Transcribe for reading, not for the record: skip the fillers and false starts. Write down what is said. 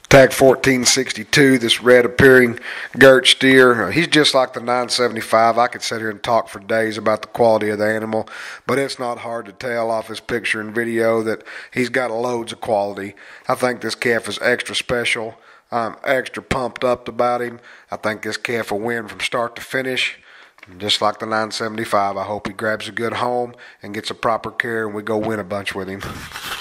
Tag 1462, this red appearing Gert steer. He's just like the 975. I could sit here and talk for days about the quality of the animal, but it's not hard to tell off his picture and video that he's got loads of quality. I think this calf is extra special. I'm extra pumped up about him. I think this calf will win from start to finish. Just like the 975, I hope he grabs a good home and gets a proper care and we go win a bunch with him.